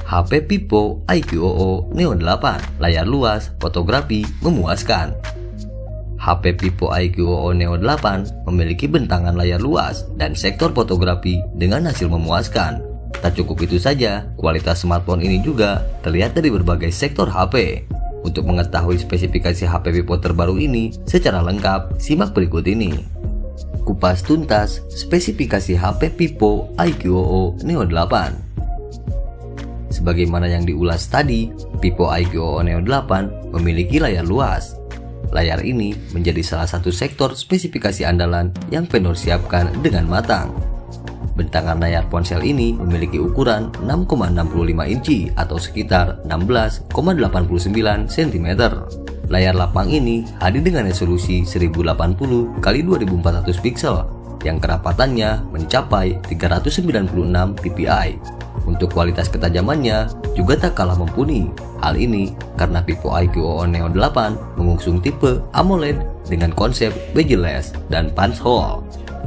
HP Vivo IQOO Neo 8, layar luas, fotografi memuaskan. HP Vivo IQOO Neo 8 memiliki bentangan layar luas dan sektor fotografi dengan hasil memuaskan. Tak cukup itu saja, kualitas smartphone ini juga terlihat dari berbagai sektor HP. Untuk mengetahui spesifikasi HP Vivo terbaru ini secara lengkap, simak berikut ini. Kupas tuntas spesifikasi HP Vivo IQOO Neo 8. Sebagaimana yang diulas tadi, Vivo IQOO Neo 8 memiliki layar luas. Layar ini menjadi salah satu sektor spesifikasi andalan yang vendor siapkan dengan matang. Bentangan layar ponsel ini memiliki ukuran 6,65 inci atau sekitar 16,89 cm. Layar lapang ini hadir dengan resolusi 1080 x 2400 pixel yang kerapatannya mencapai 396 dpi. Untuk kualitas ketajamannya juga tak kalah mumpuni. Hal ini karena Vivo IQOO Neo 8 mengusung tipe AMOLED dengan konsep bezel-less dan punch hole.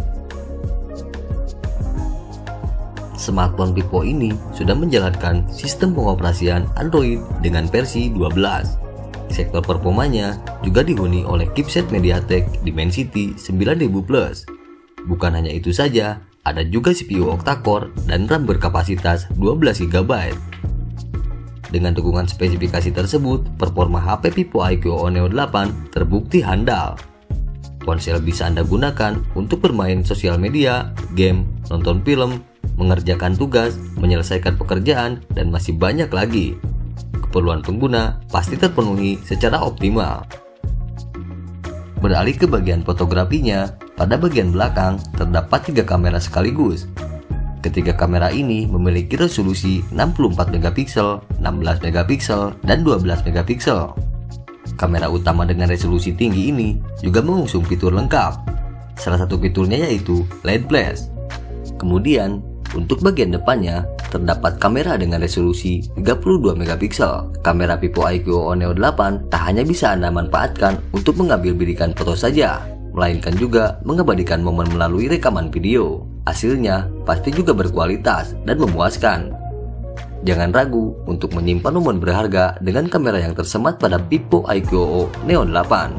Smartphone Vivo ini sudah menjalankan sistem pengoperasian Android dengan versi 12. Sektor performanya juga dihuni oleh chipset MediaTek Dimensity 9000 Plus. Bukan hanya itu saja, ada juga CPU octa-core dan RAM berkapasitas 12 GB. Dengan dukungan spesifikasi tersebut, performa HP Vivo IQOO Neo 8 terbukti handal. Ponsel bisa Anda gunakan untuk bermain sosial media, game, nonton film, mengerjakan tugas, menyelesaikan pekerjaan, dan masih banyak lagi. Keperluan pengguna pasti terpenuhi secara optimal. Beralih ke bagian fotografinya, pada bagian belakang terdapat 3 kamera sekaligus. Ketiga kamera ini memiliki resolusi 64 megapiksel, 16 megapiksel, dan 12 megapiksel. Kamera utama dengan resolusi tinggi ini juga mengusung fitur lengkap. Salah satu fiturnya yaitu LED flash. Kemudian, untuk bagian depannya terdapat kamera dengan resolusi 32 megapiksel. Kamera Vivo IQOO Neo 8 tak hanya bisa Anda manfaatkan untuk mengambil bidikan foto saja, melainkan juga mengabadikan momen melalui rekaman video. Hasilnya pasti juga berkualitas dan memuaskan. Jangan ragu untuk menyimpan momen berharga dengan kamera yang tersemat pada Vivo IQOO Neo 8.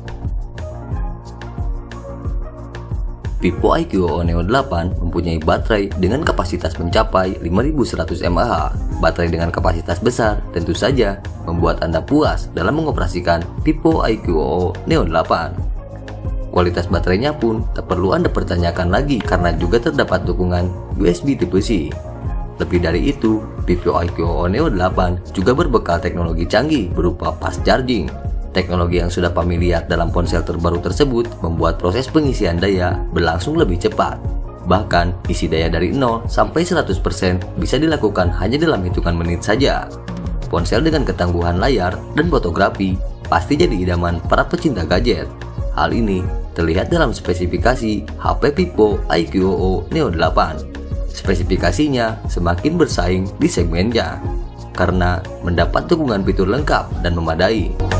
Vivo IQOO Neo 8 mempunyai baterai dengan kapasitas mencapai 5100 mAh. Baterai dengan kapasitas besar tentu saja membuat Anda puas dalam mengoperasikan Vivo IQOO Neo 8. Kualitas baterainya pun tak perlu Anda pertanyakan lagi karena juga terdapat dukungan USB Type-C. Lebih dari itu, Vivo IQOO Neo 8 juga berbekal teknologi canggih berupa fast charging. Teknologi yang sudah familiar dalam ponsel terbaru tersebut membuat proses pengisian daya berlangsung lebih cepat. Bahkan, isi daya dari 0 sampai 100% bisa dilakukan hanya dalam hitungan menit saja. Ponsel dengan ketangguhan layar dan fotografi pasti jadi idaman para pecinta gadget. Hal ini terlihat dalam spesifikasi HP Vivo IQOO Neo 8. Spesifikasinya semakin bersaing di segmennya karena mendapat dukungan fitur lengkap dan memadai.